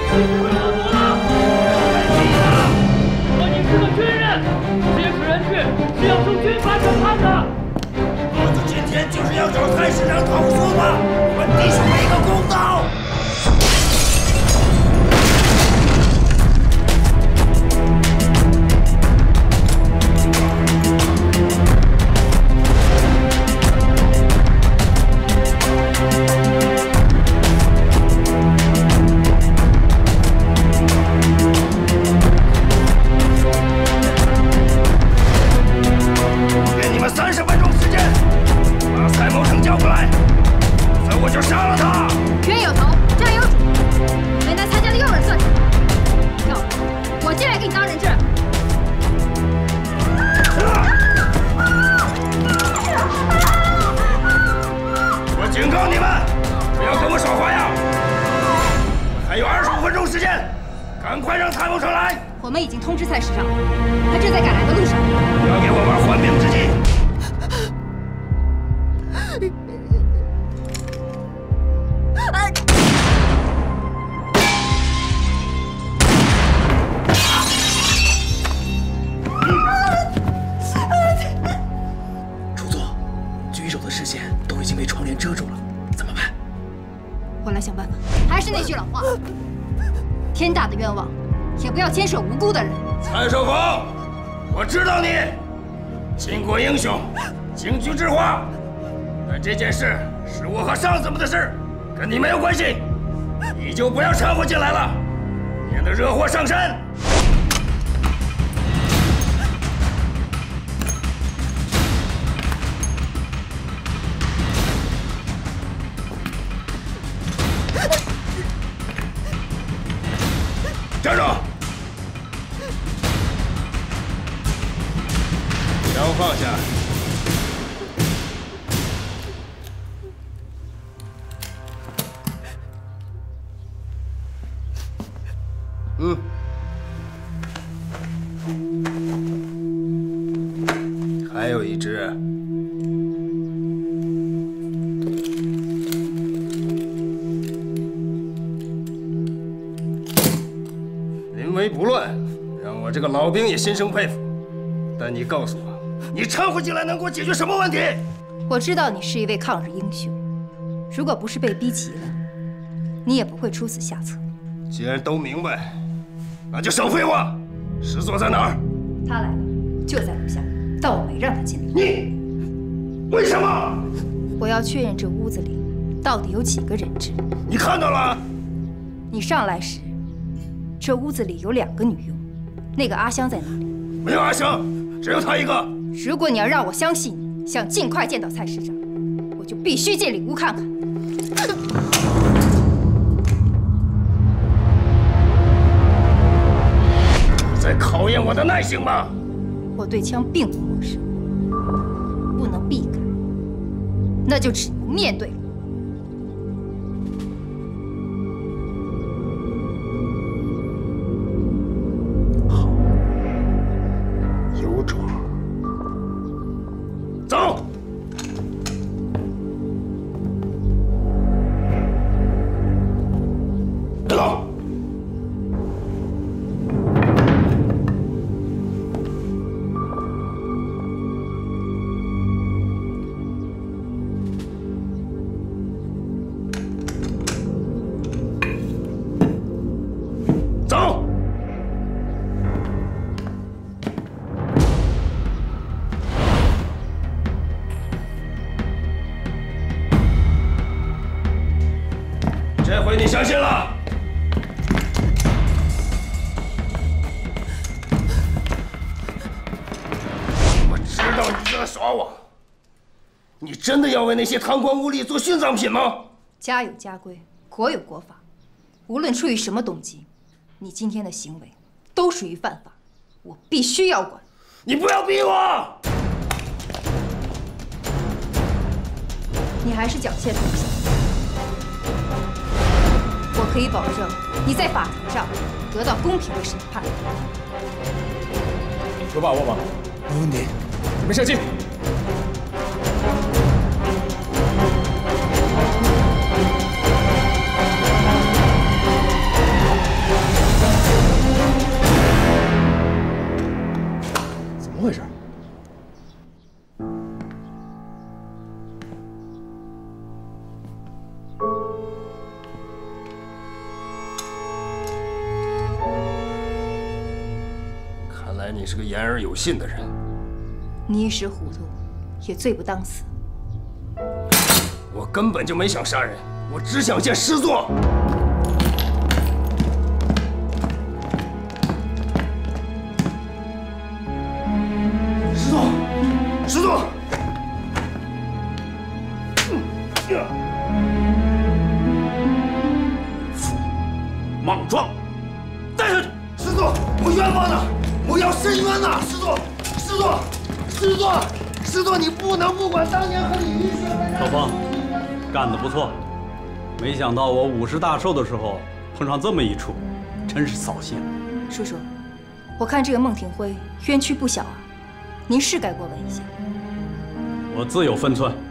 我你是个军人，劫持人质是要受军法审判的。老子今天就是要找蔡市长投诉吧，还弟兄们一个公道。 我们已经通知蔡市长，他正在赶来的路上。 不要给我玩缓兵之计！ 主座，狙手的视线都已经被窗帘遮住了，怎么办？ 我来想办法。还是那句老话，天大的冤枉！ 也不要牵涉无辜的人。 蔡少峰，我知道你巾帼英雄，京剧之花，但这件事是我和上司们的事，跟你没有关系，你就不要掺和进来了，免得惹祸上身。站住！ 枪放下！还有一只。临危不乱，让我这个老兵也心生佩服。但你告诉我。 你掺和进来能给我解决什么问题？ 我知道你是一位抗日英雄，如果不是被逼急了，你也不会出此下策。 既然都明白，那就少废话。师座在哪儿？ 他来了，就在楼下，但我没让他进来。 你为什么？ 我要确认这屋子里到底有几个人质。 你看到了？ 你上来时，这屋子里有2个女佣，那个阿香在哪里？ 没有阿香，只有她一个。 如果你要让我相信你想尽快见到蔡市长，我就必须进里屋看看。 在考验我的耐性吗？ 我对枪并不陌生，不能避开，那就只能面对了。 好，有种。 走！走！走！ 这回你相信了？我知道你在耍我，你真的要为那些贪官污吏做殉葬品吗？ 家有家规，国有国法，无论出于什么动机，你今天的行为都属于犯法，我必须要管。 你不要逼我！ 你还是缴械投降。我可以保证你在法庭上得到公平的审判。 有把握吗？ 没问题。 准备射击。 别来你是个言而有信的人。 你一时糊涂，也罪不当死。 我根本就没想杀人，我只想见师座。师座，师座。 莽撞， 带下去！师座，我冤枉呢，我要申冤呐！师座，师座，师座，师座，你不能不管当年和李玉轩。 小凤，干得不错，没想到我50大寿的时候碰上这么一出，真是扫兴。 叔叔，我看这个孟庭辉冤屈不小啊，您是该过问一下。 我自有分寸。